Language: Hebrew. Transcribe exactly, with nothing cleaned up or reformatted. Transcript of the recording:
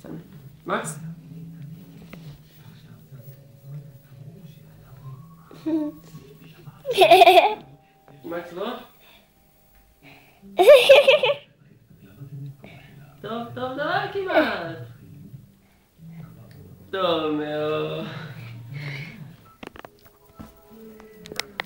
Dann. Max? Max, wo? Stop, stop, stop, aqui, mano. Tome, ó.